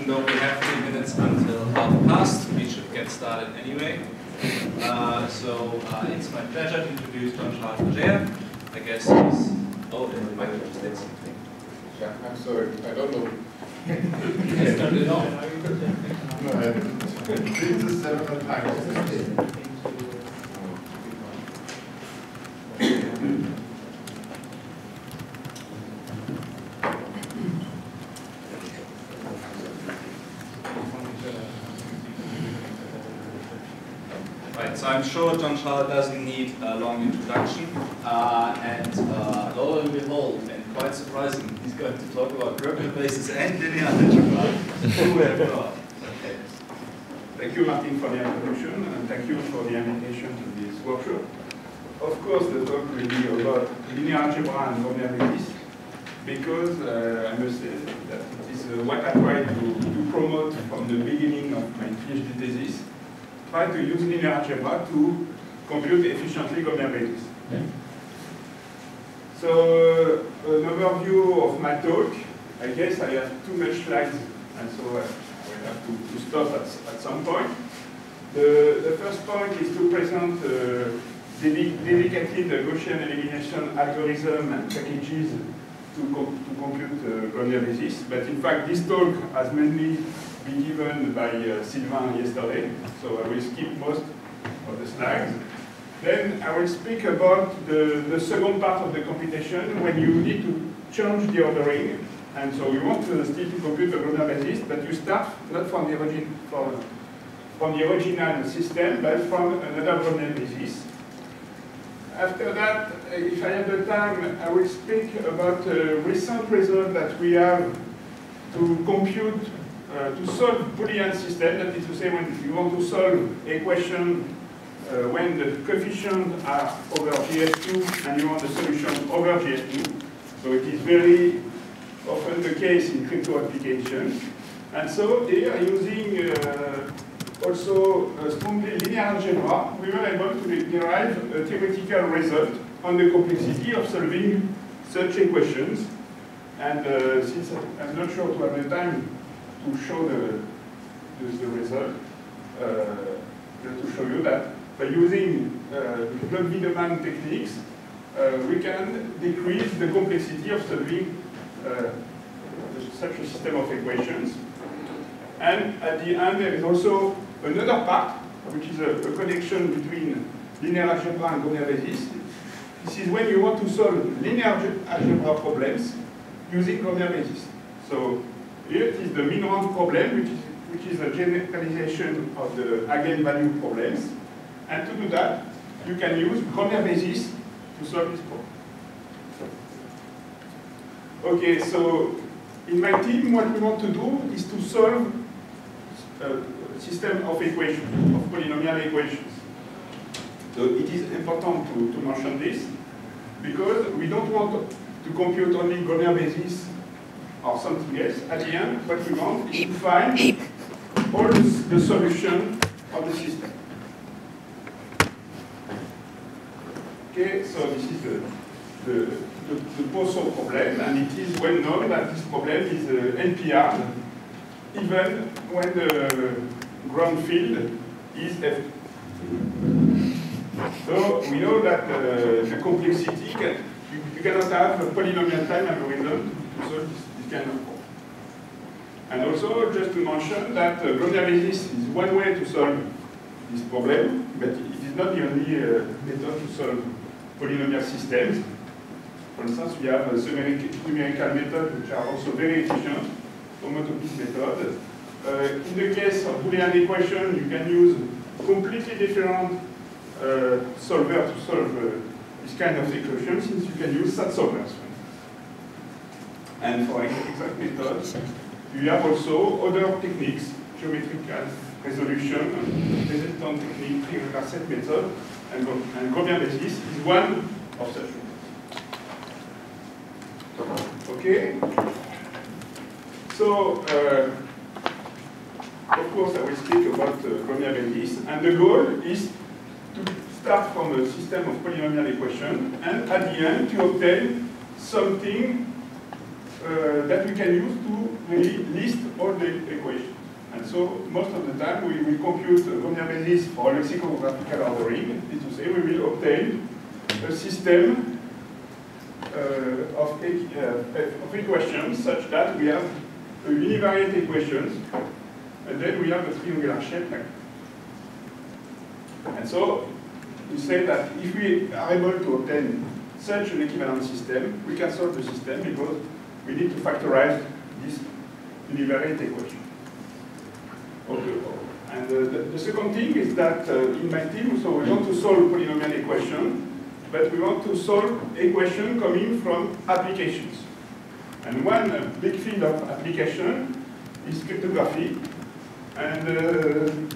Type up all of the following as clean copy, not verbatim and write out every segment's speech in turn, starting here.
even though we have 3 minutes until 1:30, we should get started anyway. It's my pleasure to introduce Jean-Charles Berger. I guess he's... Oh, the microphone did something. Yeah, I'm sorry, I don't know. Yes, turned it on. No, I didn't. This is several times. Right, so I'm sure Jean-Charles doesn't need a long introduction. Lo and behold, and quite surprising, he's going to talk about Grobner bases and linear algebra. Who would have thought? Okay. Thank you, Martin, for the introduction, and thank you for the invitation to this workshop. Of course, the talk will be about linear algebra and Grobner basis, because I must say that it is what I try to promote from the beginning of my PhD thesis. Try to use linear algebra to compute efficiently Grobner basis. Yeah. So, an overview of my talk. I guess I have too much slides, and so I will have to stop at some point. The first point is to present delicately the Gaussian elimination algorithm and packages to compute Grobner basis. But in fact, this talk has mainly been given by Sylvain yesterday, so I will skip most of the slides. Then I will speak about the second part of the computation, when you need to change the ordering. And so you want to still to compute the Grobner basis, but you start not from the original system, but from another Grobner basis. After that, if I have the time, I will speak about a recent result that we have to compute, to solve Boolean system. That is to say, when you want to solve a question when the coefficients are over GS2 and you want the solution over GS2. So it is very often the case in crypto applications. And so here, using also strongly linear algebra, we were able to derive a theoretical result on the complexity of solving such equations. And since I'm not sure to have the time to show the result, just to show you that by using Bloch-Wiedemann techniques, we can decrease the complexity of solving such a system of equations. And at the end, there is also another part, which is a connection between linear algebra and Grobner basis. This is when you want to solve linear algebra problems using Grobner basis. So here it is the mean rank problem, which is a generalization of the eigenvalue problems. And to do that, you can use Grobner basis to solve this problem. Okay, so in my team, what we want to do is to solve a system of equations, of polynomial equations. So it is important to mention this, because we don't want to compute only Grobner basis or something else. At the end, what we want is to find all the solution of the system. Okay, so this is the Poisson problem, and it is well known that this problem is NP-hard, even when the ground field is F. So we know that the complexity, you cannot have a polynomial time algorithm to solve this kind of problem. And also, just to mention that Grobner basis is one way to solve this problem, but it is not the only method to solve polynomial systems. For instance, we have numerical methods which are also very efficient, homotopy method. In the case of Boolean equation, you can use completely different solver to solve this kind of equation, since you can use SAT solvers. And for exact methods, you have also other techniques, geometrical resolution, resultant technique, Krieger-Garsset method, and Grobner basis is one of such methods. Okay? So, of course, I will speak about Grobner basis, and the goal is to start from a system of polynomial equations, and at the end to obtain something that we can use to really list all the equations. And so most of the time we will compute a Gromyer basis for lexicographical ordering. It is to say we will obtain a system of equations such that we have a univariate equations, and then we have a triangular shape like that. And so we say that if we are able to obtain such an equivalent system, we can solve the system because we need to factorize this univariate equation. Okay. And the second thing is that in my team, so we want to solve polynomial equation, but we want to solve equation coming from applications. And one big field of application is cryptography. And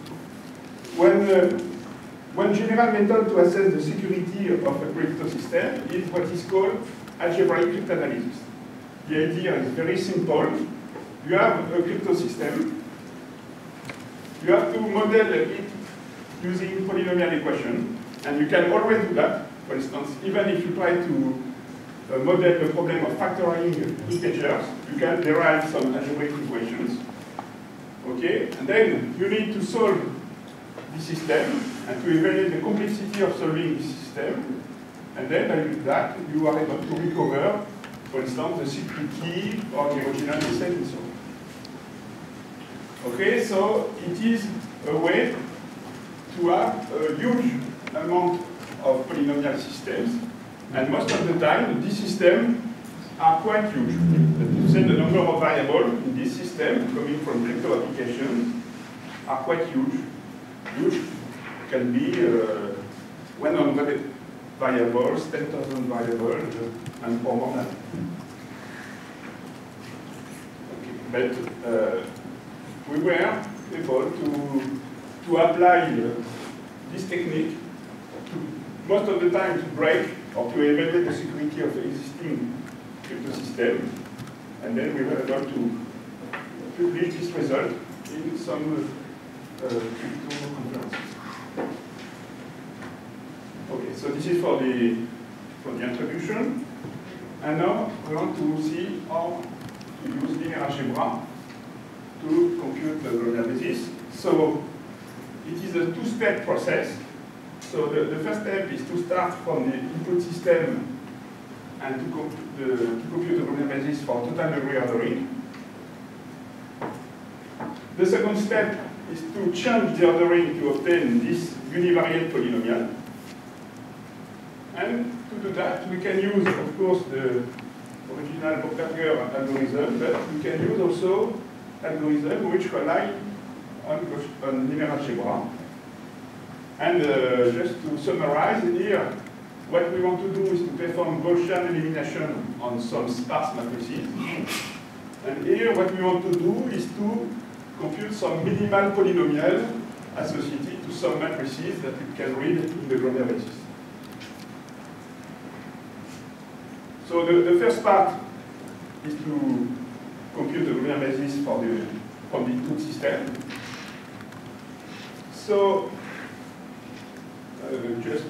one general method to assess the security of a crypto system is what is called algebraic cryptanalysis. The idea is very simple. You have a crypto system. You have to model it using polynomial equation, and you can always do that. For instance, even if you try to model the problem of factoring integers, you can derive some algebraic equations. Okay, and then you need to solve the system and to evaluate the complexity of solving the system. And then by that, you are able to recover, for instance, the secret key or the original message and so on. Okay, so it is a way to have a huge amount of polynomial systems, and most of the time, these systems are quite huge. That is to say, the number of variables in this system coming from crypto applications are quite huge. Huge can be 100 variables, 10,000 variables, and more than that. Okay. But we were able to apply this technique most of the time to break or to evaluate the security of the existing crypto system, and then we were able to publish this result in some crypto conferences. Okay, so this is for the introduction, and now we want to see how to use linear algebra to compute the Gromyer basis. So it is a two-step process. So the first step is to start from the input system and to compute the Gromyer basis for total degree ordering. The second step is to change the ordering to obtain this univariate polynomial. And to do that, we can use, of course, the original Bochberger algorithm, but we can use also algorithm which rely on linear algebra. And just to summarize here, what we want to do is to perform Gaussian elimination on some sparse matrices. And here what we want to do is to compute some minimal polynomial associated to some matrices that we can read in the Gromyer basis. So the first part is to compute the Gromyer basis from the input system. So just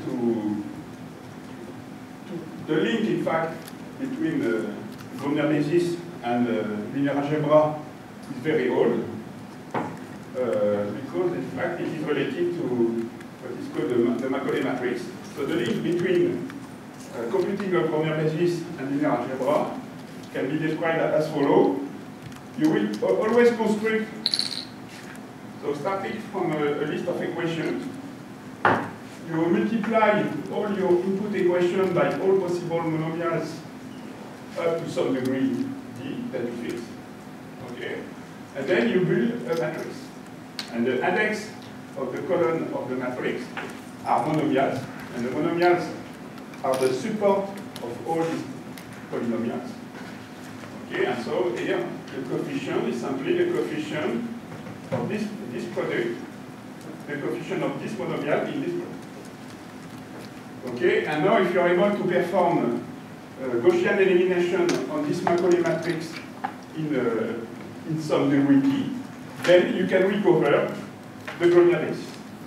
the link, in fact, between the Gromyer basis and linear algebra is very old, because in fact it is related to what is called the Macaulay matrix. So the link between computing a Gromyer basis and linear algebra can be described as follows. You will always construct, so starting from a list of equations, you multiply all your input equations by all possible monomials up to some degree d that you fix. Okay? And then you build a matrix. And the index of the column of the matrix are monomials. And the monomials are the support of all these polynomials. Okay, and so here the coefficient is simply the coefficient of this product, the coefficient of this monomial in this product. Okay, and now if you are able to perform Gaussian elimination on this Macaulay matrix in some degree t, then you can recover the Gromyer basis.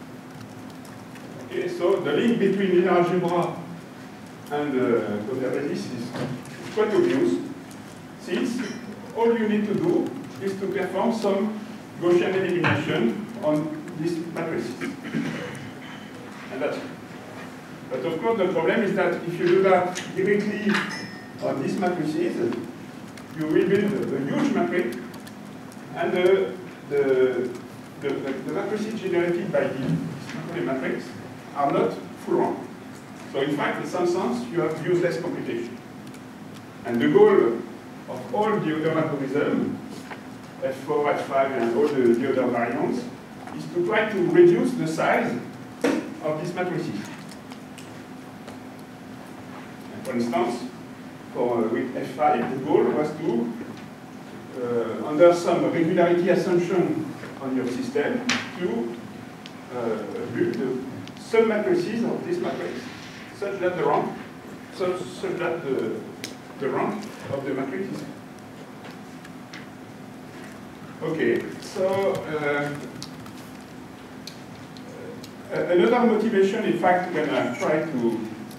Okay, so the link between linear algebra and Gromyer basis is quite obvious, since all you need to do is to perform some Gaussian elimination on these matrices. And that's it. But of course, the problem is that if you do that directly on these matrices, you will build a huge matrix, and the matrices generated by this Macaulay matrix are not full rank. So in fact, in some sense, you have useless computation. And the goal of all the other algorithms, F4, F5, and all the other variants, is to try to reduce the size of these matrices. And for instance, with F5, the goal was to, under some regularity assumption on your system, to build the submatrices of this matrix, such that the rank, such that the rank of the matrix is. Okay, so another motivation, in fact, when I try to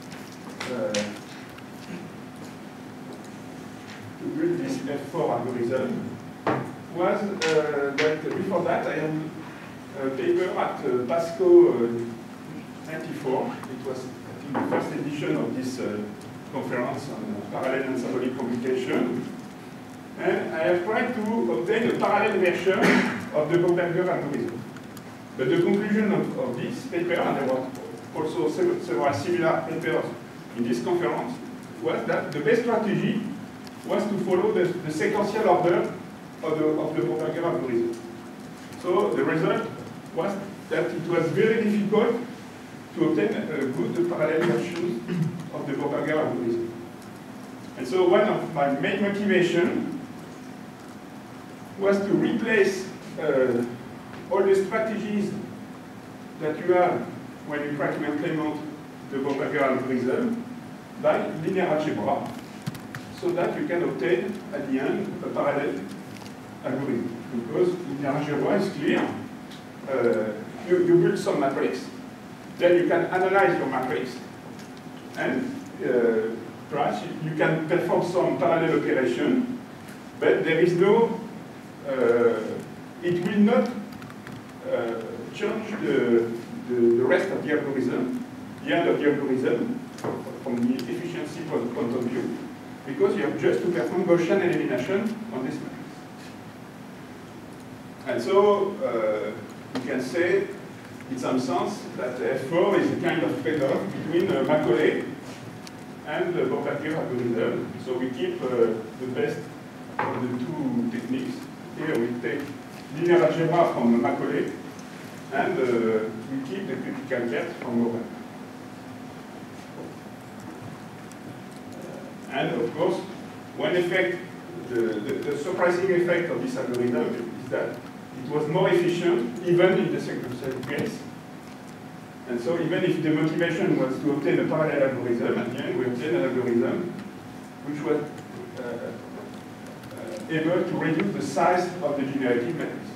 build this F4 algorithm, was that before that I had a paper at PASCO 94. It was, I think, the first edition of this conference on parallel and symbolic computation. And I have tried to obtain a parallel version of the Boberger algorithm. But the conclusion of this paper, and there were also several similar papers in this conference, was that the best strategy was to follow the sequential order of the Boberger algorithm. So the result was that it was very difficult to obtain a good parallel version of the Boberger algorithm. And so one of my main motivations was to replace all the strategies that you have when you try to implement the Boberger algorithm by linear algebra, so that you can obtain at the end a parallel algorithm. Because linear algebra is clear. You build some matrix, then you can analyze your matrix, and perhaps you can perform some parallel operation, but there is no, it will not change the rest of the algorithm, the end of the algorithm, from the efficiency point of view, because you have just to perform Gaussian elimination on this matrix. And so you can say, in some sense, that F4 is a kind of trade-off between Macaulay and the Boberger algorithm. So we keep the best of the two techniques. Here we take linear algebra from Macaulay, and we keep the critical cat from Boberger. And of course, one effect, the surprising effect of this algorithm is that it was more efficient even in the sequential case. And so even if the motivation was to obtain a parallel algorithm, at the end we obtained an algorithm which was able to reduce the size of the generative matrix.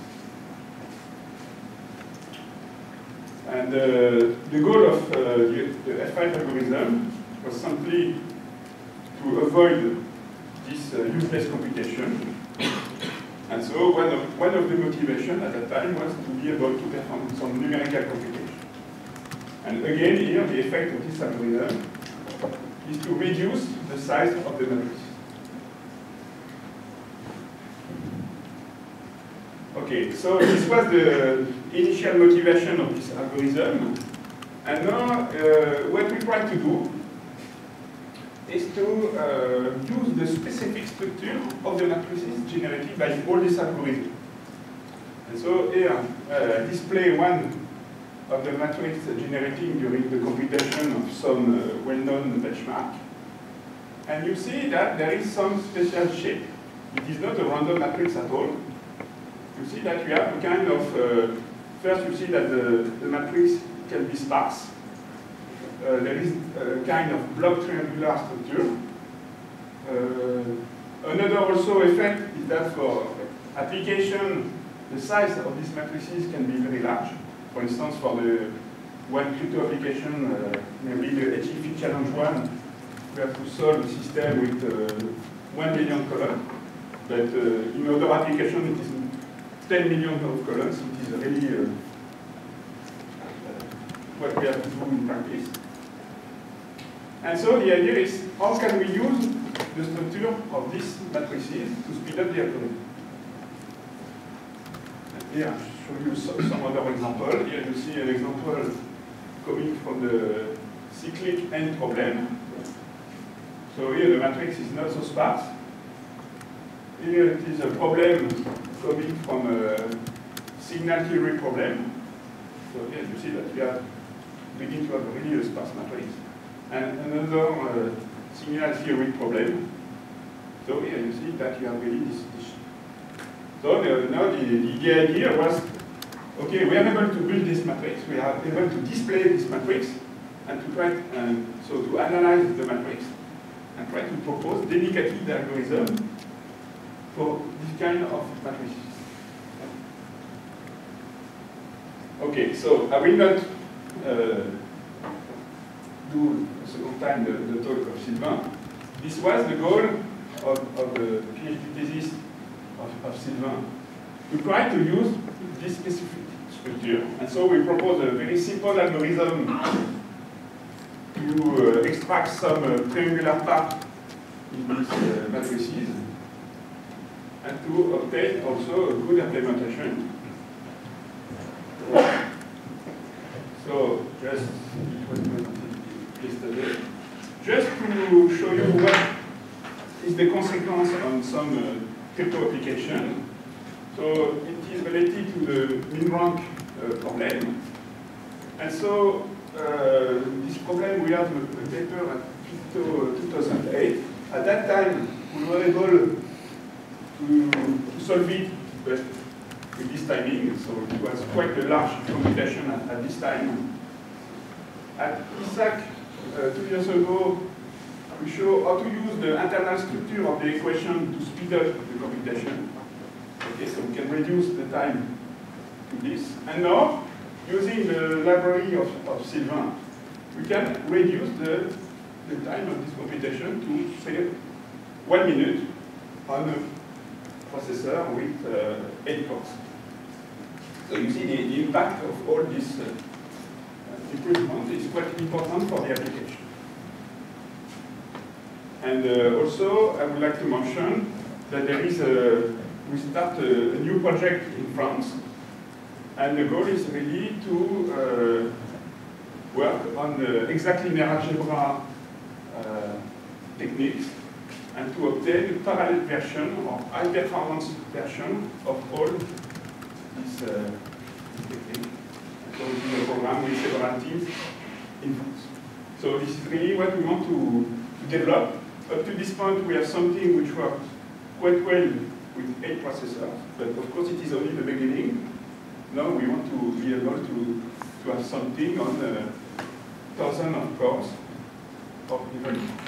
And the goal of the F5 algorithm was simply to avoid this useless computation. And so one of the motivations at that time was to be able to perform some numerical computation. And again, here, the effect of this algorithm is to reduce the size of the matrix. Okay, so this was the initial motivation of this algorithm. And now, what we try to do is to use the specific structure of the matrices generated by all these algorithms. And so here, display one of the matrix generating during the computation of some well-known benchmark. And you see that there is some special shape. It is not a random matrix at all. You see that you have a kind of, first you see that the matrix can be sparse. There is a kind of block triangular structure. Another also effect is that for application, the size of these matrices can be very large. For instance, for the one crypto application, maybe the HTTP challenge 1, we have to solve a system with 1 million columns. But in other applications, 10 million of columns. It is really what we have to do in practice. And so the idea is, how can we use the structure of these matrices to speed up the algorithm? Here, I'll show you some other example. Here you see an example coming from the cyclic n problem. So here the matrix is not so sparse. Here it is a problem coming from a signal theory problem. So here you see that we are beginning to have really a sparse matrix. And another signal theory problem. So here you see that you have really this. So now the idea was, okay, we are able to build this matrix, we are able to display this matrix, and to try, so to analyze the matrix, and try to propose dedicated algorithm for this kind of matrices. Okay, so I will not do a second time the talk of Sylvain. This was the goal of the PhD thesis of Sylvain, to try to use this specific structure. And so we propose a very simple algorithm to extract some triangular part in these matrices, and to obtain also a good implementation. So just, it was yesterday, just to show you what is the consequence on some crypto application. So it is related to the min rank problem. And so this problem, we have a paper at Crypto 2008. At that time, we were able to solve it, but with this timing. So it was quite a large computation at this time. At ISAC 2 years ago, we show how to use the internal structure of the equation to speed up the computation. Okay, so we can reduce the time to this. And now, using the library of Sylvain, we can reduce the time of this computation to, say, 1 minute on a processor with 8 cores. So you see the impact of all this improvement is quite important for the application. And also, I would like to mention that there is we start a new project in France, and the goal is really to work on the exact linear algebra techniques, and to obtain a parallel version or high-performance version of all these techniques. So this is a program with several teams in France. So this is really what we want to develop. Up to this point, we have something which works quite well with 8 processors, but of course it is only the beginning. Now we want to be able to have something on thousands of cores, or even more.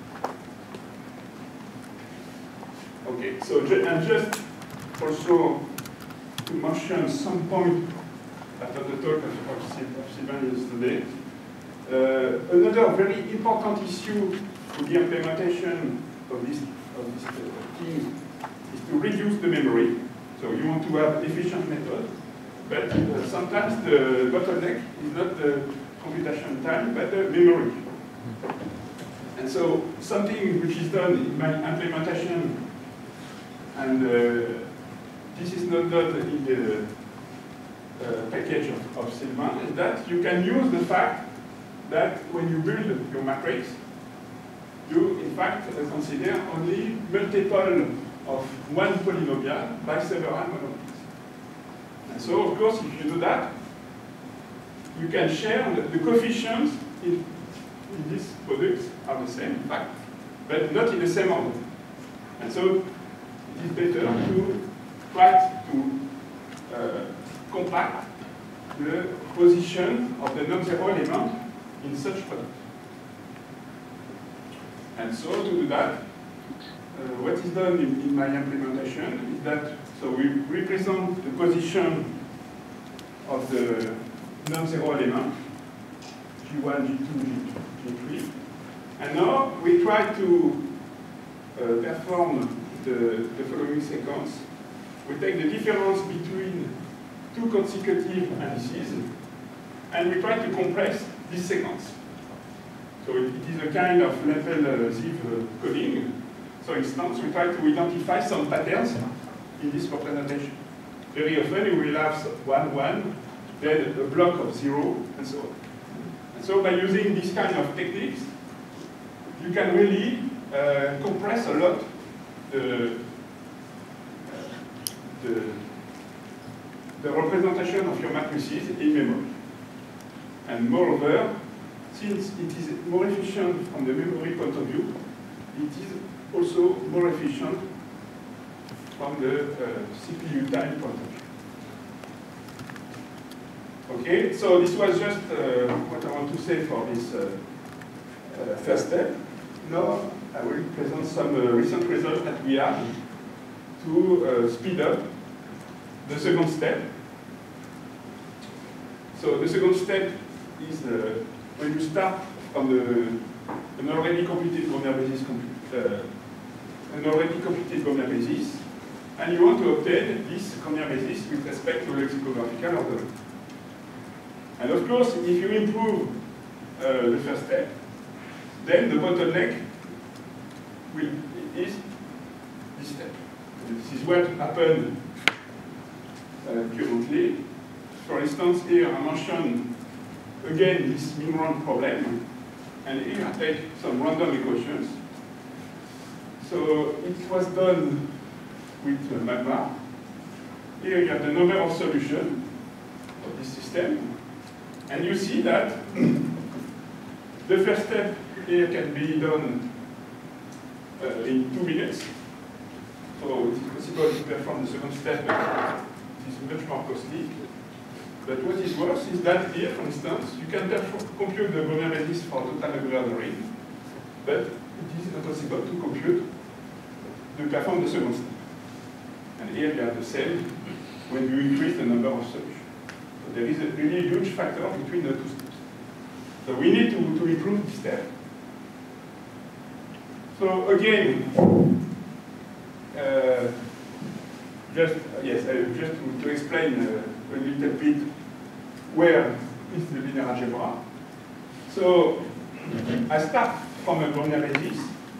Okay, so and just also to mention some point after the talk of Sylvain yesterday. Another very important issue with the implementation of this team is to reduce the memory. So you want to have efficient method, but sometimes the bottleneck is not the computation time, but the memory. And so something which is done in my implementation, and this is not done in the package of Sylvain, is that you can use the fact that when you build your matrix, you in fact consider only multiple of one polynomial by several monomials. And so, of course, if you do that, you can share the coefficients in these products are the same, in fact, but not in the same order. And so, it is better to try to compact the position of the non-zero element in such product. And so to do that, what is done in my implementation is that, so we represent the position of the non-zero element, G1, G2, G3. And now we try to perform the following sequence. we take the difference between two consecutive indices, and we try to compress this sequence. So it is a kind of level sieve coding. So for instance, we try to identify some patterns in this representation. Very often you will have 1, 1, then a block of 0, and so on. And so by using this kind of techniques, you can really compress a lot the representation of your matrices in memory. And moreover, since it is more efficient from the memory point of view, it is also more efficient from the CPU time point of view. Okay, so this was just what I want to say for this first step. Now I will present some recent results that we have to speed up the second step. So the second step is when you start from an already computed Gromner basis, and you want to obtain this Gromner basis with respect to lexicographical ordering. And of course, if you improve the first step, then the bottleneck is this step. This is what happened currently. For instance, here I mentioned again this min-rand problem, and here I take some random equations. So it was done with Magma. Here you have the number of solutions of this system, and you see that the first step here can be done in 2 minutes. So it is possible to perform the second step, but it is much more costly. But what is worse is that here, for instance, you can compute the Gromner basis for total regular ring, but it is not possible to perform the second step. And here you have the same when you increase the number of solutions. So there is a really huge factor between the two steps. So we need to improve this step. So again, just to explain a little bit where is the linear algebra. So I start from a Gromner basis.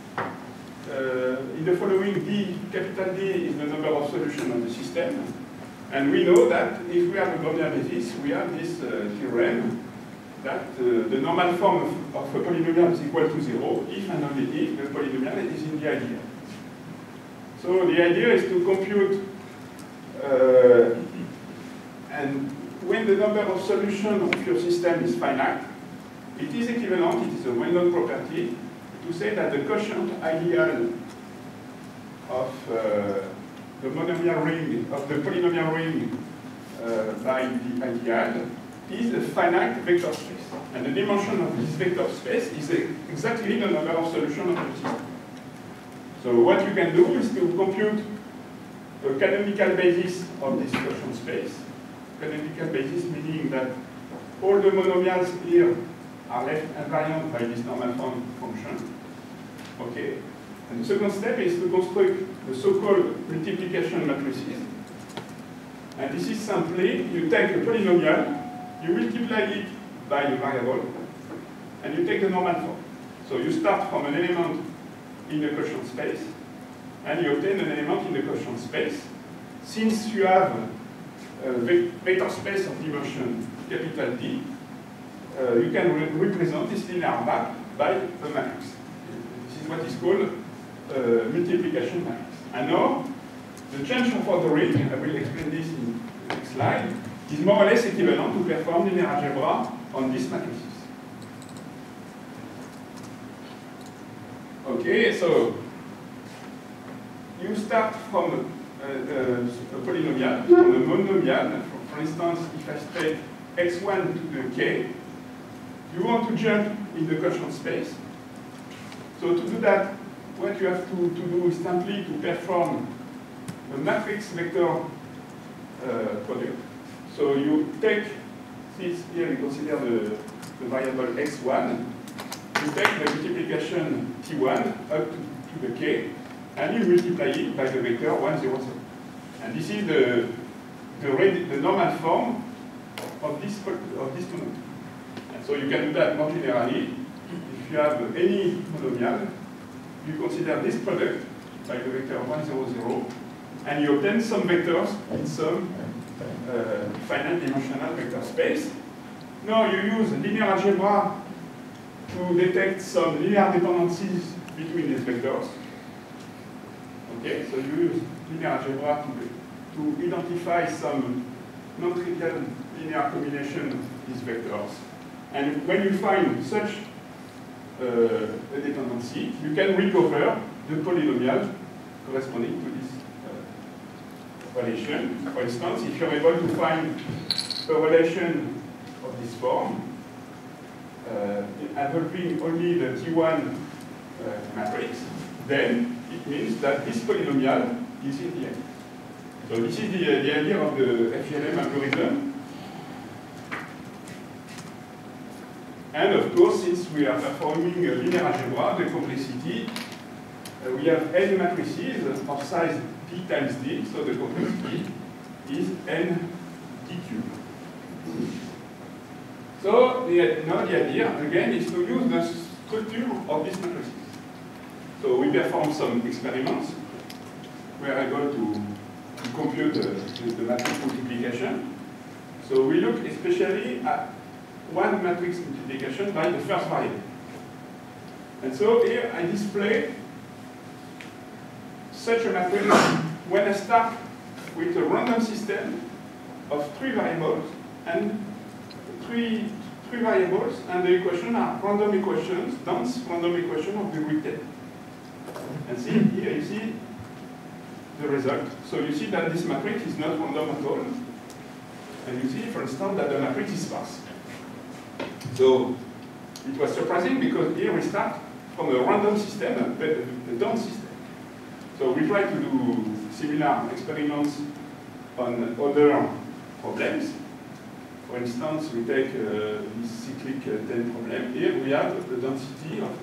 In the following, capital D is the number of solutions of the system. And we know that if we have a Gromner basis, we have this theorem that the normal form of a polynomial is equal to 0 if and only if the polynomial is in the ideal. So the idea is to compute, and when the number of solutions of your system is finite, it is equivalent, it is a well-known property, to say that the quotient ideal of the monomial ring, of the polynomial ring by the ideal is a finite vector space. And the dimension of this vector space is exactly the number of solutions of the system. So what you can do is to compute the canonical basis of this quotient space. Canonical basis meaning that all the monomials here are left invariant by this normal form function. Okay. And the second step is to construct the so-called multiplication matrices. And this is simply, you take a polynomial, you multiply it by a variable, and you take the normal form. So you start from an element in the quotient space, and you obtain an element in the quotient space. Since you have a vector space of dimension capital D, you can represent this linear map by a matrix. This is what is called multiplication matrix. And now, the change of ordering, I will explain this in the next slide, is more or less equivalent to perform linear algebra on these matrices. Okay, so you start from a polynomial, from a monomial. For instance, if I take x1 to the k, you want to jump in the quotient space. So to do that, what you have to do is simply to perform the matrix vector product. So you take this here, you consider the variable x1, you take the multiplication t1 up to the k, and you multiply it by the vector 1, 0, 0. And this is the normal form of this monomial. And so you can do that more generally. If you have any monomial, you consider this product by the vector 1, 0, 0, and you obtain some vectors in some finite dimensional vector space. Now you use linear algebra to detect some linear dependencies between these vectors. Okay, so you use linear algebra to identify some non-trivial linear combination of these vectors. And when you find such a dependency, you can recover the polynomial corresponding to this relation. For instance, if you're able to find a relation of this form, involving only the T1 matrix, then it means that this polynomial is in the end. So this is the idea of the FELM algorithm. And of course, since we are performing a linear algebra, the complexity, we have n matrices of size d times d, so the complexity is n d cubed. So now the idea, again, is to use the structure of these matrices. So we perform some experiments. We are able to compute the matrix multiplication. So we look especially at one matrix multiplication by the first variable. And so here I display such a matrix when I start with a random system of three variables and three variables, and the equations are random equations, dense random equation of degree 10. And see, here you see the result. So you see that this matrix is not random at all. And you see, for instance, that the matrix is sparse. So it was surprising because here we start from a random system, a dense system. So we try to do similar experiments on other problems. For instance, we take this cyclic 10 problem. Here we have a density of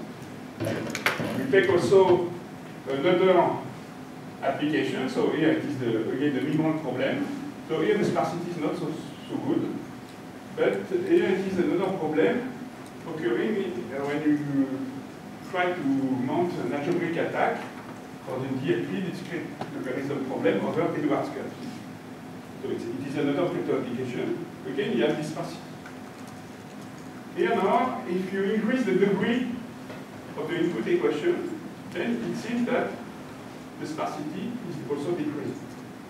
1%. We take also another application. So here it is again the migrant problem. So here the sparsity is not so good. But here it is another problem occurring when you try to mount an algebraic attack for the DLP discrete logarithm problem over Edwards curve. So it is another crypto application. Again, you have this sparsity. Here now, if you increase the degree of the input equation, then it seems that the sparsity is also decreasing.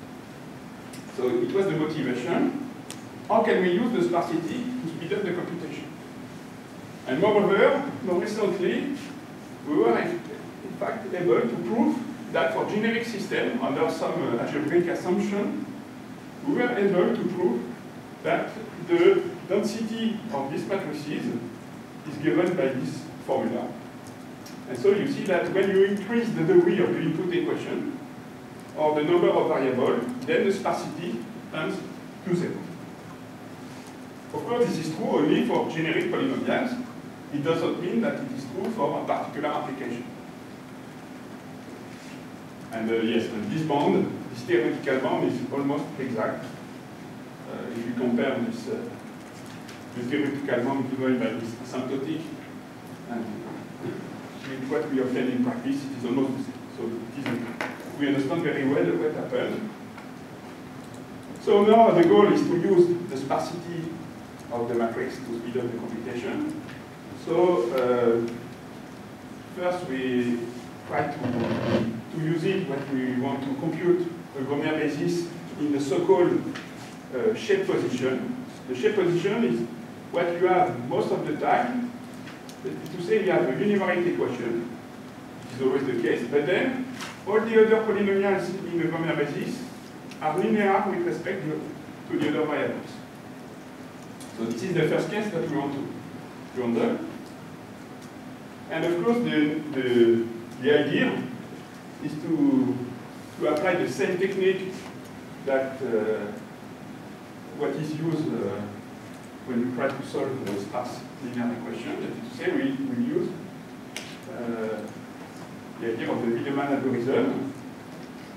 So it was the motivation. How can we use the sparsity to speed up the computation? And moreover, more recently, we were in fact able to prove that for generic system, under some algebraic assumption, we were able to prove that the density of these matrices is given by this formula. And so you see that when you increase the degree of the input equation, or the number of variables, then the sparsity tends to 0. Of course, this is true only for generic polynomials. It doesn't mean that it is true for a particular application. And yes, and this bound, this theoretical bound is almost exact. If you compare this theoretical bound given by this asymptotic and with what we obtain in practice, it is almost the same. So we understand very well what happened. So now the goal is to use the sparsity of the matrix to speed up the computation. So first we try to use it when we want to compute a Gromyer basis in the so-called shape position. The shape position is what you have most of the time. To say you have a univariate equation, which is always the case, but then all the other polynomials in the Gromyer basis are linear with respect to the other variables. So this is the first case that we want to handle. And of course, the idea is to apply the same technique that what is used when you try to solve the sparse linear equation. That is to say, we use the idea of the Wiedemann algorithm.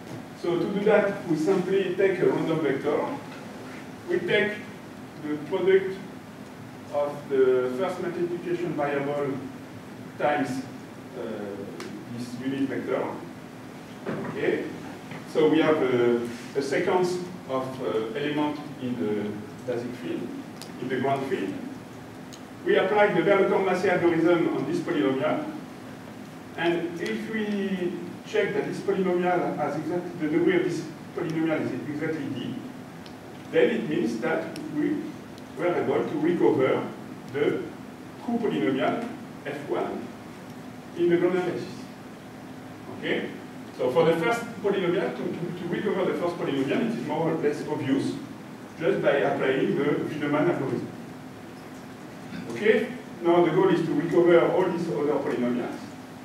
So to do that, we simply take a random vector. We take the product of the first multiplication variable times this unit vector. Okay. So we have a sequence of elements in the basic field, in the ground field. We apply the Berlecorn-Massey algorithm on this polynomial. And if we check that this polynomial has the degree of this polynomial is exactly d, then it means that we were able to recover the true polynomial f1 in the ground basis. Okay? So for the first polynomial, to recover the first polynomial, it is more or less obvious just by applying the Wiedemann algorithm. Okay? Now the goal is to recover all these other polynomials.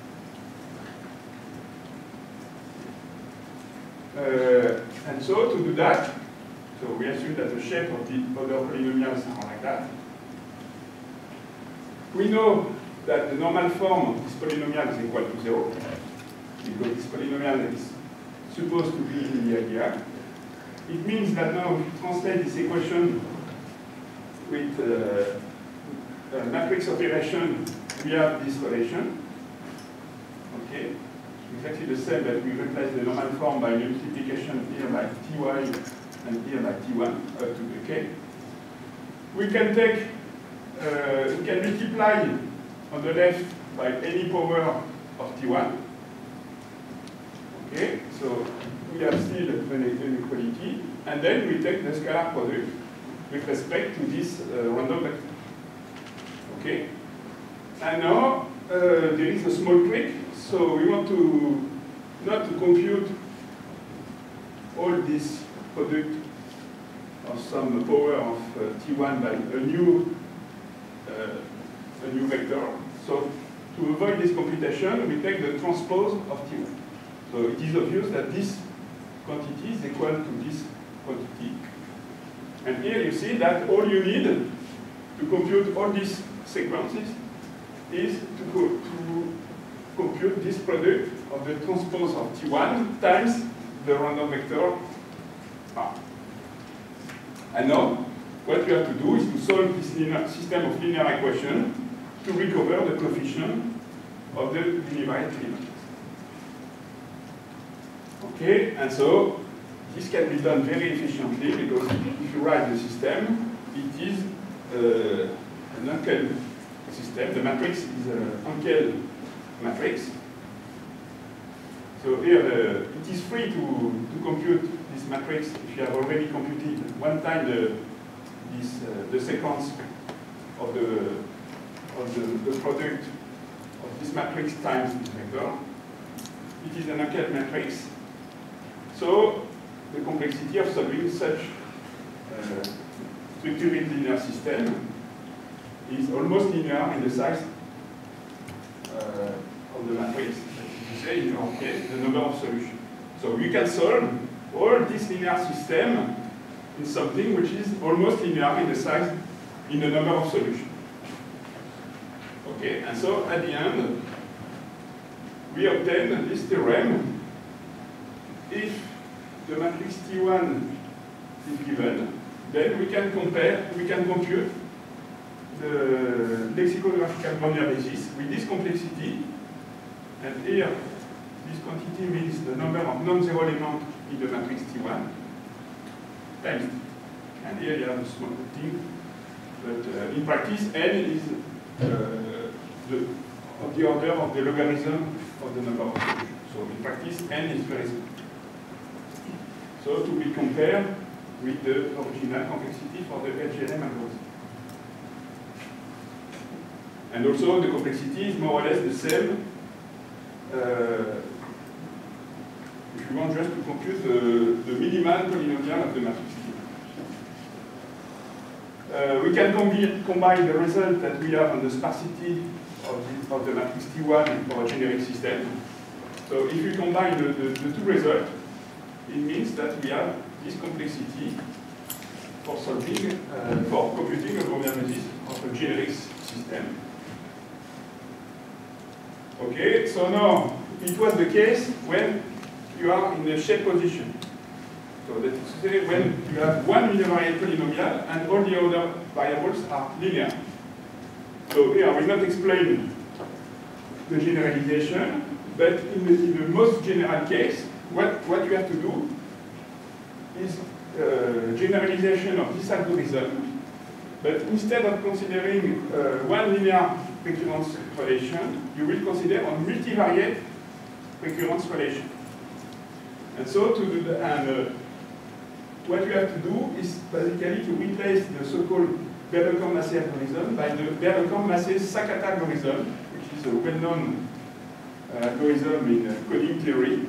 And so to do that, so we assume that the shape of the other polynomials are like that. We know that the normal form of this polynomial is equal to 0, because this polynomial is supposed to be in the idea. It means that now if we translate this equation with matrix operation, we have this relation. Okay, exactly the same, but we replace the normal form by multiplication here by ty and here by t1 up to the k. We can take, we can multiply on the left by any power of t1. Okay, so we have still an inequality, and then we take the scalar product with respect to this random vector. Okay, and now there is a small trick. So we want to not to compute all this product of some power of t1 by a new vector. So to avoid this computation, we take the transpose of t1. So it is obvious that this quantity is equal to this quantity. And here you see that all you need to compute all these sequences is to compute this product of the transpose of t1 times the random vector r. And now, what we have to do is to solve this system of linear equation to recover the coefficient of the univariate element. Okay, and so this can be done very efficiently because if you write the system, it is an Hankel system. The matrix is an Hankel matrix. So here it is free to compute this matrix if you have already computed one time the sequence of the product of this matrix times this vector. It is an Hankel matrix. So the complexity of solving such structured linear system is almost linear in the size of the matrix. You say in our case the number of solutions. So you can solve all this linear system in something which is almost linear in the size, in the number of solutions. Okay, and so at the end, we obtain this theorem. If the matrix T1 is given, then we can compute the lexicographical boundary basis with this complexity. And here, this quantity means the number of non-zero elements in the matrix T1 times T. And here you have a small thing, but in practice, n is of the order of the logarithm of the number of solutions. So in practice, n is very small. So to be compared with the original complexity for the HLM algorithm. And also the complexity is more or less the same if you want just to compute the minimal polynomial of the matrix T1. We can combine the result that we have on the sparsity of the matrix T1 for a generic system. So if you combine the two results, it means that we have this complexity for solving, for computing a probability of a generic system. Okay, so now it was the case when you are in a shape position. So that is to say, when you have one univariate polynomial and all the other variables are linear. So here I will not explain the generalization, but in the most general case, what you have to do is generalization of this algorithm, but instead of considering one linear recurrence relation, you will consider a multivariate recurrence relation. And so to do that, what you have to do is basically to replace the so-called Berlekamp-Massey algorithm by the Berlekamp-Massey-Sakata algorithm, which is a well-known algorithm in coding theory.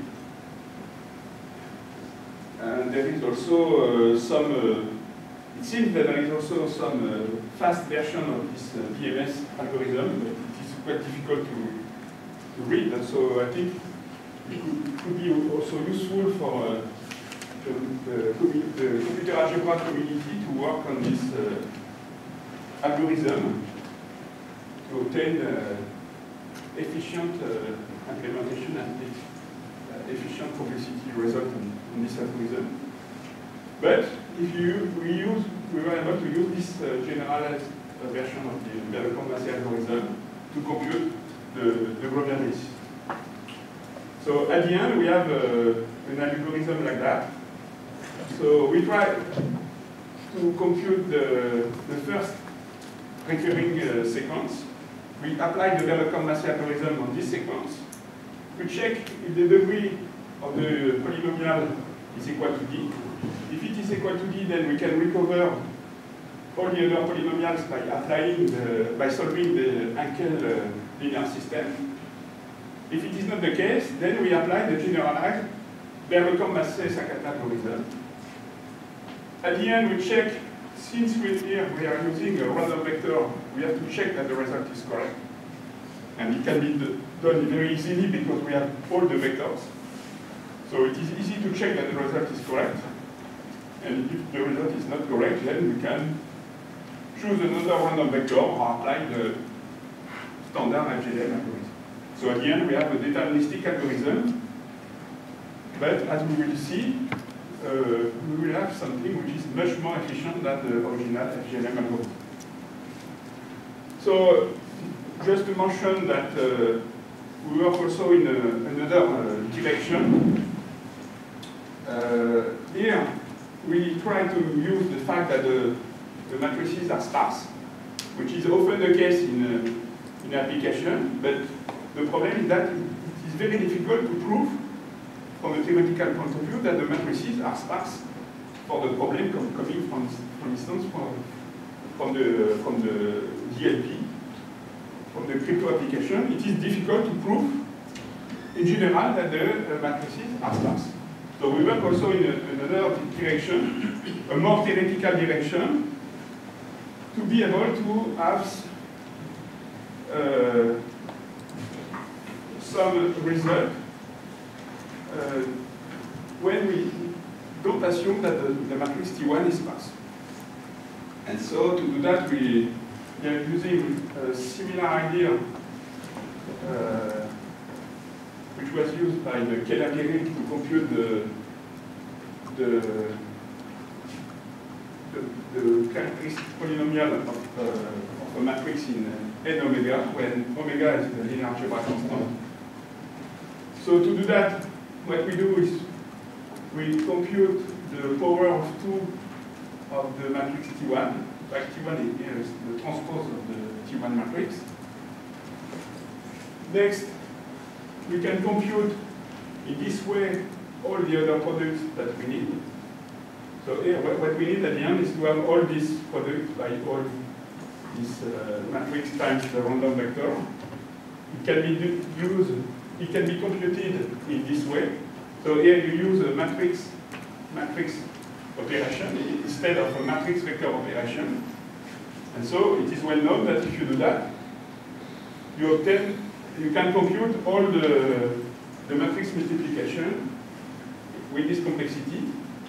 And there is also it seems that there is also some fast version of this BMS algorithm, but it is quite difficult to read, and so I think it could be also useful for the computer algebra community to work on this algorithm to obtain efficient implementation and efficient complexity result on this algorithm. But if we were able to use this generalized version of the Berlekamp-Massey algorithm to compute the Grover basis. So at the end, we have an algorithm like that. So we try to compute the first recurring sequence. We apply the Berlekamp-Massey algorithm on this sequence. We check if the degree of the polynomial is equal to D. If it is equal to D, then we can recover all the other polynomials by solving the Hankel linear system. If it is not the case, then we apply the generalized Berlekamp-Massey-Sakata algorithm. At the end, we check, since here we are using a random vector, we have to check that the result is correct. And it can be done very easily because we have all the vectors. So it is easy to check that the result is correct. And if the result is not correct, then we can choose another random vector or apply the standard HLM algorithm. So at the end, we have a deterministic algorithm. But as we will see, we will have something which is much more efficient than the original FGLM algorithm. So just to mention that we work also in another direction. Here, we try to use the fact that the matrices are sparse, which is often the case in application, but the problem is that it is very difficult to prove from a theoretical point of view that the matrices are sparse for the problem coming from instance, from the DLP, from the crypto application. It is difficult to prove in general that the matrices are sparse. So we work also in another direction, a more theoretical direction, to be able to have some result when we don't assume that the matrix T1 is sparse. And so to do that, we are using a similar idea which was used by the Keller-Guerric to compute the characteristic polynomial of a matrix in n omega, when omega is the linear algebra constant. So to do that, what we do is we compute the power of 2 of the matrix T1. In fact, T1 is the transpose of the T1 matrix. Next, we can compute in this way all the other products that we need. So here, what we need at the end is to have all these products by all this matrix times the random vector. It can be used. It can be computed in this way. So here you use a matrix operation instead of a matrix vector operation. And so it is well known that if you do that, you can compute all the matrix multiplication with this complexity.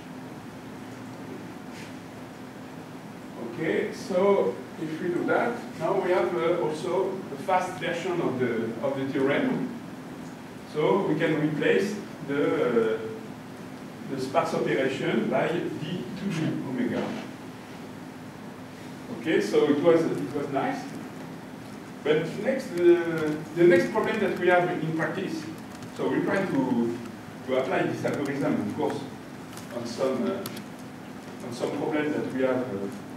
Okay, so if we do that, now we have also a fast version of the theorem. So we can replace the sparse operation by d to the omega. Okay, so it was nice. But next, the next problem that we have in practice, so we try to apply this algorithm, of course, on some problems that we have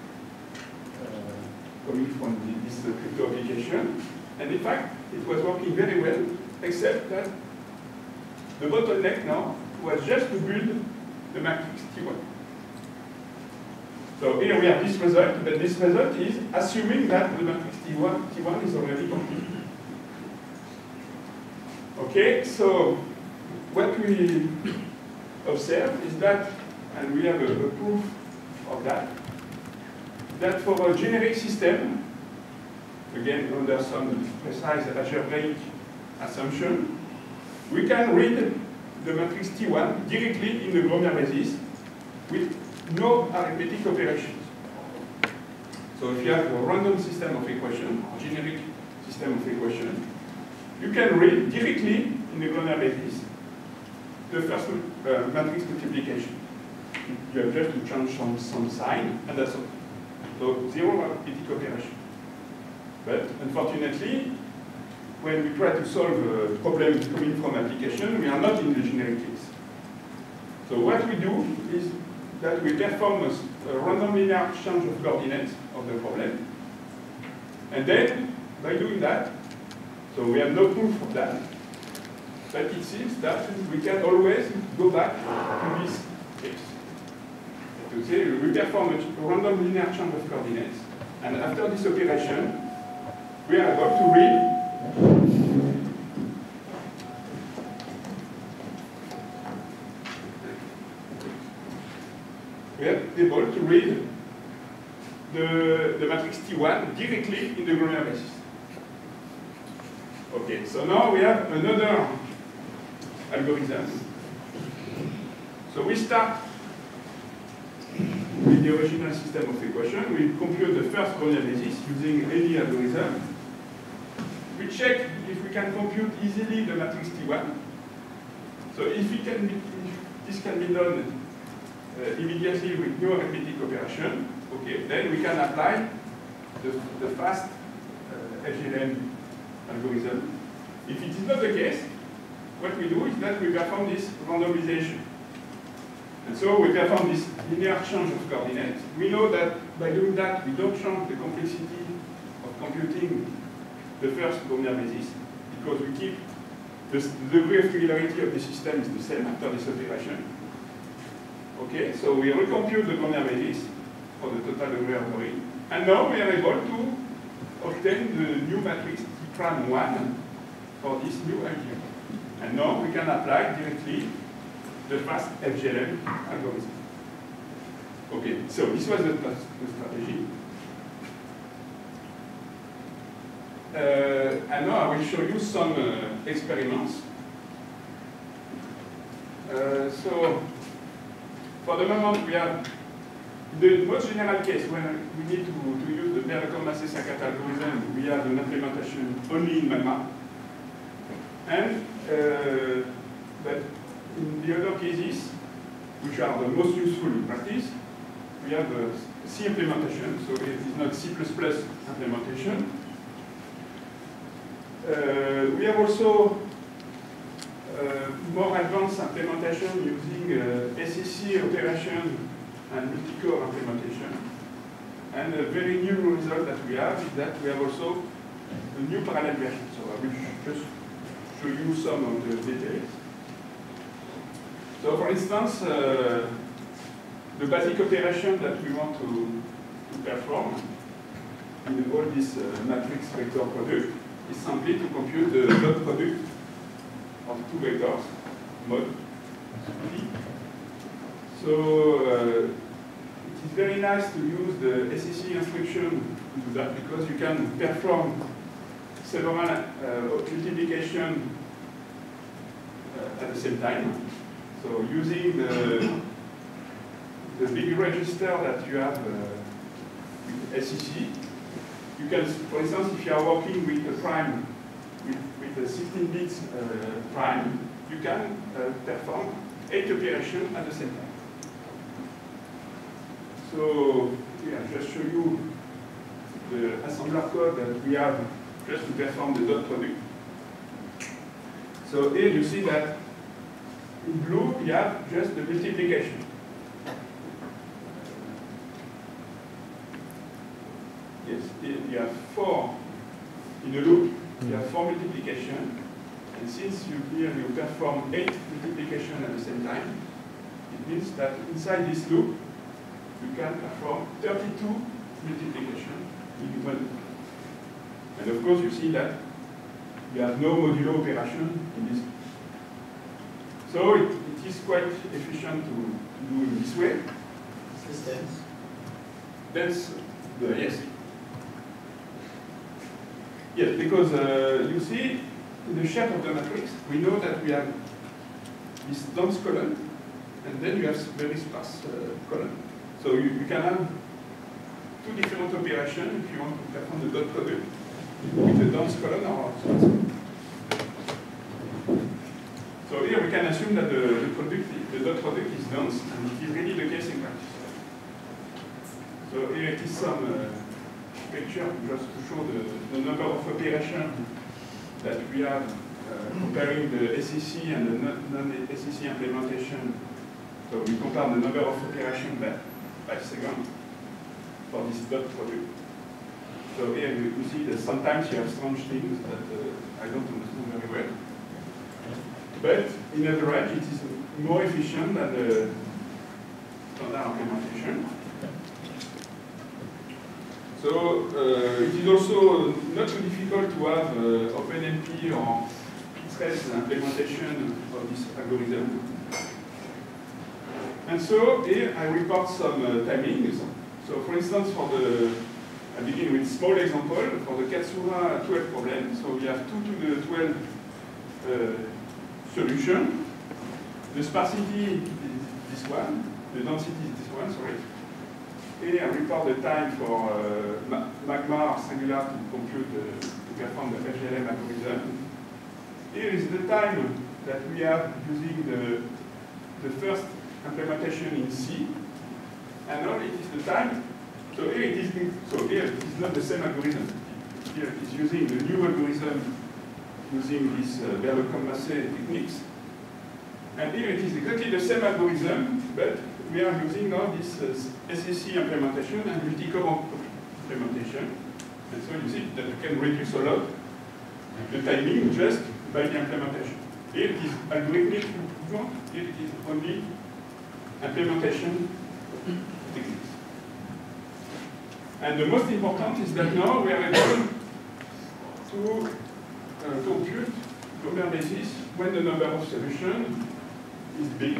coming from this crypto application. And in fact, it was working very well, except that the bottleneck now was just to build the matrix T1. So here we have this result, but this result is assuming that the matrix T1 is already complete. Okay, so what we observe is that, and we have a proof of that for a generic system, again under some precise algebraic assumption, we can read the matrix T1 directly in the Gromyer basis with no arithmetic operations. So if you have a random system of equations, generic system of equations, you can read directly in the Gromyer basis the first matrix multiplication. You have just to change some sign, and that's all. So zero arithmetic operation. But unfortunately, when we try to solve a problem coming from application, we are not in the generic case. So what we do is that we perform a random linear change of coordinates of the problem. And then, by doing that, so we have no proof of that, but it seems that we can always go back to this case. To say we perform a random linear change of coordinates, and after this operation, we are able to read the matrix T1 directly in the Gromyer basis. Okay, so now we have another algorithm. So we start with the original system of equations. We compute the first Gromyer basis using any algorithm. We check if we can compute easily the matrix T1. So if this can be done immediately with no arithmetic operation, okay, then we can apply the fast FGLM algorithm. If it is not the case, what we do is that we perform this randomization. And so we perform this linear change of coordinates. We know that by doing that, we don't change the complexity of computing the first Gromyer basis, because we keep the degree of regularity of the system is the same after this operation. Okay, so we recompute the Gromyer basis for the total degree of worry. And now we are able to obtain the new matrix T'1 for this new algebra. And now we can apply directly the fast FGLM algorithm. Okay, so this was the strategy. And now I will show you some experiments. So, for the moment, we have the most general case when we need to use the Berlekamp-Massey-Sakat algorithm. We have an implementation only in MAGMA. And but in the other cases, which are the most useful in practice, we have a C implementation, so it is not C++ implementation. We have also more advanced implementation using SEC operation and multi-core implementation. And a very new result that we have is that we have also a new parallel version. So I will just show you some of the details. So for instance, the basic operation that we want to perform in all this matrix vector product is simply to compute the dot product of two vectors, mod P. So it is very nice to use the SEC instruction to do that, because you can perform several multiplication at the same time. So using the big register that you have with SEC, you can, for instance, if you are working with a prime, with a 16 bits prime, you can perform 8 operations at the same time. So here I'll just show you the assembler code that we have just to perform the dot product. So here you see that in blue you have just the multiplication. Yes, here you have 4 in a loop, you have 4 multiplication. And since here you perform 8 multiplication at the same time, it means that inside this loop you can perform 32 multiplication in one loop. And of course you see that you have no modulo operation in this. So it is quite efficient to do in this way. Systems. That's the yes. Yes, because you see in the shape of the matrix, we know that we have this dense column, and then you have very sparse column. So you can have 2 different operations if you want to perform the dot product with a dense column or sparse column. So here we can assume that the dot product is dense, and it is really the case in practice. So here it is some picture just to show the number of operations that we have comparing the SEC and the non-SEC implementation. So we compare the number of operations by second for this dot product. So here you see that sometimes you have strange things that I don't understand very well. But in average, it is more efficient than the standard implementation. So it is also not too difficult to have OpenMP or Pitres implementation of this algorithm. And so here I report some timings. So for instance, I begin with small example for the Katsura 12 problem. So we have 2 to the 12 solution. The sparsity is this one. The density is this one, sorry. Here I report the time for Magma or Singular to compute, to perform the FGLM algorithm. Here is the time that we have using the first implementation in C. And now it is the time. So here it is not the same algorithm. Here it is using the new algorithm using these Berle-Commasse techniques. And here it is exactly the same algorithm, but we are using now this SEC implementation and multi-core implementation. And so you see that you can reduce a lot the timing just by the implementation. Here it is algorithmic improvement, here it is only implementation techniques. And the most important is that now we are able to compute Lombard basis when the number of solutions is big.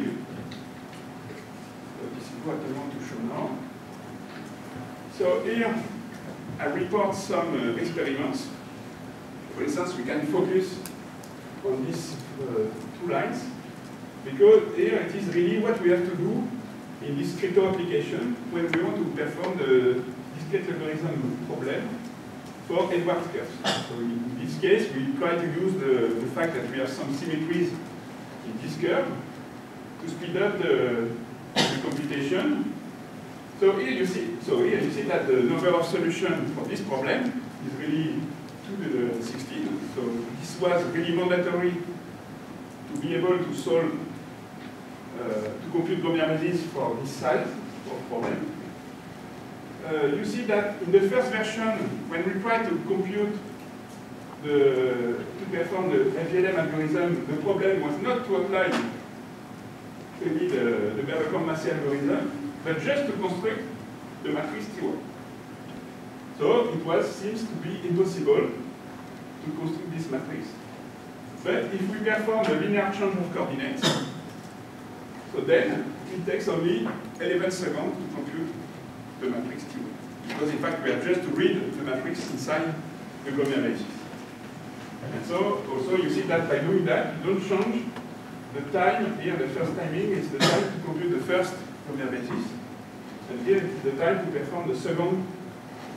So this is what I want to show now. So here I report some experiments. For instance, we can focus on these 2 lines, because here it is really what we have to do in this crypto application when we want to perform the discrete logarithm problem for Edwards curves. So in this case, we try to use the fact that we have some symmetries in this curve to speed up the computation. So here you see that the number of solutions for this problem is really 2 to the 16. So this was really mandatory to be able to solve, to compute Lombard basis for this size of problem. You see that in the first version, when we try to compute to perform the FGLM algorithm, the problem was not to apply really the Berle-Commasse algorithm, but just to construct the matrix T1. So it seems to be impossible to construct this matrix. But if we perform the linear change of coordinates, so then it takes only 11 seconds to compute the matrix T1. Because in fact we have just to read the matrix inside the Lombard basis. And so also you see that by doing that, you don't change the time. Here the first timing is the time to compute the first Lombard basis. And here it's the time to perform the second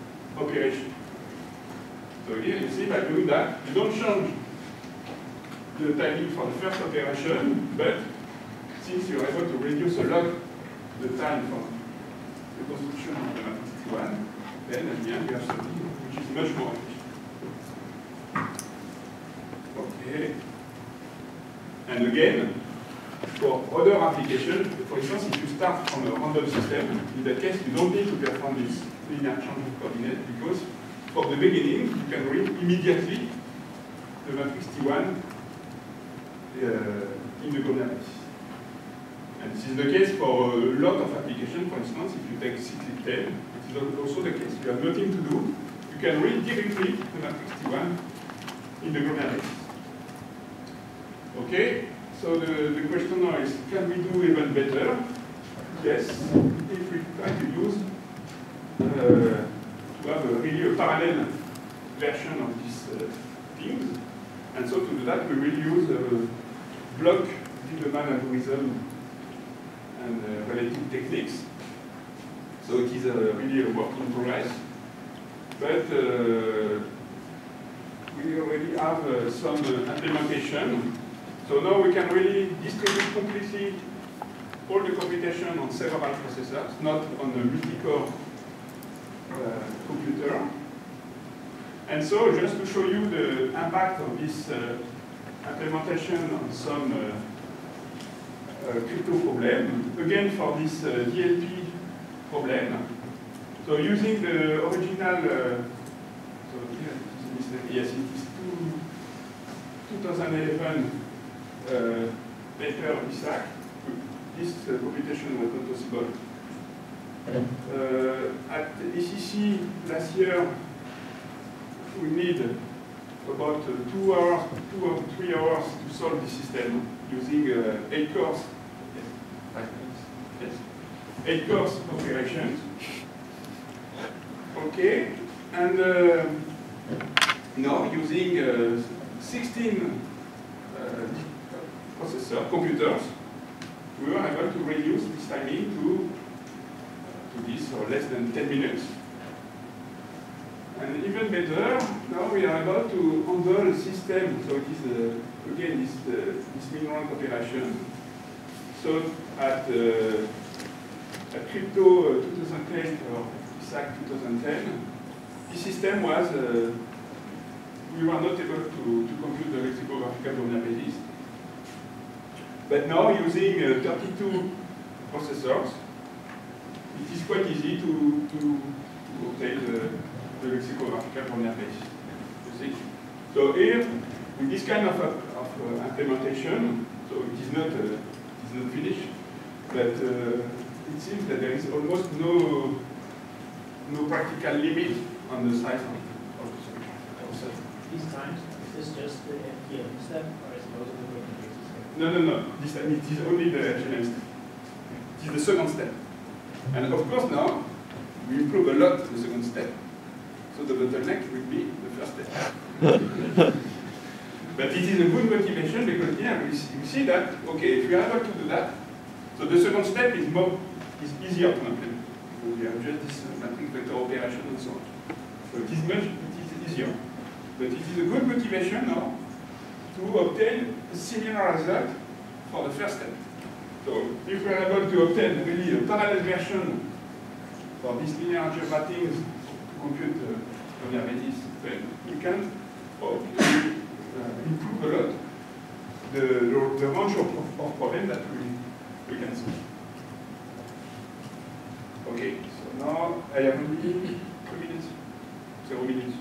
operation. So here you see by doing that, you don't change the timing for the first operation, but since you're able to reduce a lot the time for the construction of the matrix T1, then at the end you have something which is much more efficient. Okay. And again, for other applications, for instance, if you start from a random system, in that case you don't need to perform this linear change of coordinate because from the beginning you can read immediately the matrix T1 in the Grobnier basis. And this is the case for a lot of applications. For instance, if you take cyclic tail, it is also the case. You have nothing to do. You can read directly the matrix T1 in the Grobnier basis. Okay, so the question now is, can we do even better? Yes, if we try to use to have really a parallel version of these things. And so to do that, we will use block Wiedemann algorithm and related techniques. So it is really a work in progress. But we already have some implementation. So now we can really distribute completely all the computation on several processors, not on a multi-core computer. And so just to show you the impact of this implementation on some crypto problem, again for this DLP problem. So using the original, so here it is, yes, it is 2011 paper of Isaac. This computation was not possible. At ECC last year, we need about 2 or 3 hours to solve the system using 8 cores. Yes. 5 minutes. Yes. 8 cores operations. Okay, and now using 16 computers, we were able to reduce this timing to this, or less than 10 minutes. And even better, now we are able to handle the system. So it is, again, this min-rank operation. So at Crypto 2010 or ISAC 2010, the system was, we were not able to compute the lexicographical Grobnier basis. But now, using 32 processors, it is quite easy to obtain the lexicographical Grobnier basis. You see? So here, with this kind of implementation, so it is not finished, but it seems that there is almost no practical limit on the size of the solution. These times, is this just the FDM step, or is it also the Grobnier basis step? No. This time it is only the HLM step. It is the second step. And of course now, we improve a lot the second step. So the bottleneck will be the first step. But it is a good motivation because here we see that, okay, if we are able to do that, so the second step is easier to implement. So we have just this matrix vector operation and so on. So it is easier. But it is a good motivation now to obtain a similar result for the first step. So if we are able to obtain really a parallel version for these linear algebra things to compute Grobnier basis, then we can improve a lot the range of problems that we can solve. Okay, so now I have only 2 minutes. 0 minutes.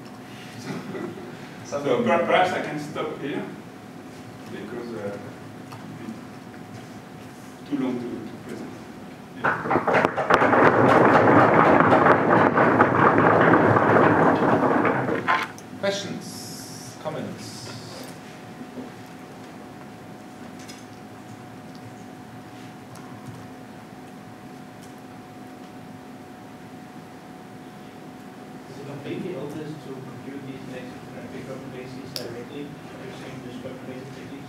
So perhaps I can stop here because it's too long to present. Yeah. Questions, comments? Is it completely hopeless to compute these lexicographic Grobnier bases directly using the Grobnier basis techniques?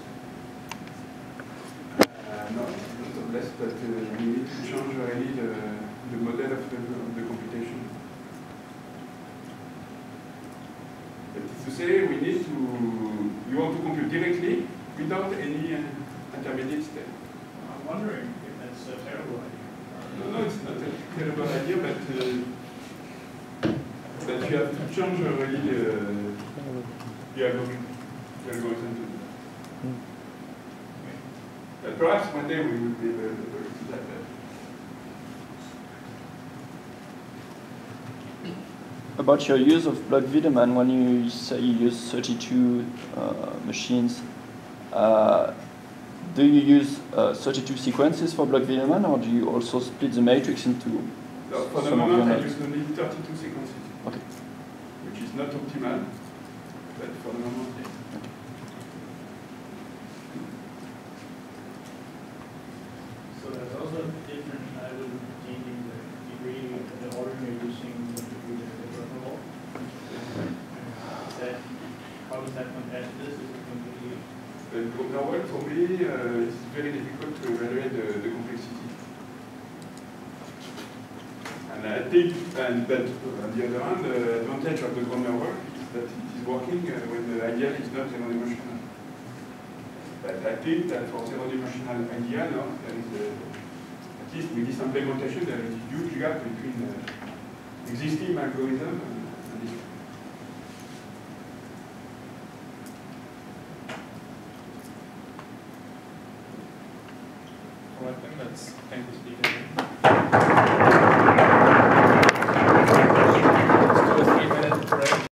No, not hopeless, but we need to change really the model of the computation. That is to say, we need to You want to compute directly without any intermediate step. I'm wondering if that's a terrible idea. No, it's not a terrible idea, but you have to change really the algorithm to do that. But perhaps one day we will be able to do that better. About your use of Block Wiedemann, when you say you use 32 machines, do you use 32 sequences for Block Wiedemann, or do you also split the matrix into No, for the some of your moment, I nodes? use only 32 sequences, Okay. which is not optimal, but for the moment, yes. So there's also a difference, I will changing the degree, the order you're using the kernel wall. How does that compare to this? Is it completely? Now, well, for me, it's very difficult to evaluate the complexity. And I think, but on the other hand, the advantage of the grammar work is that it is working when the ideal is not zero-dimensional. But I think that for zero-dimensional ideal, no, there is at least with this implementation, there is a huge gap between existing algorithm and this one. All right, then let's thank the speaker.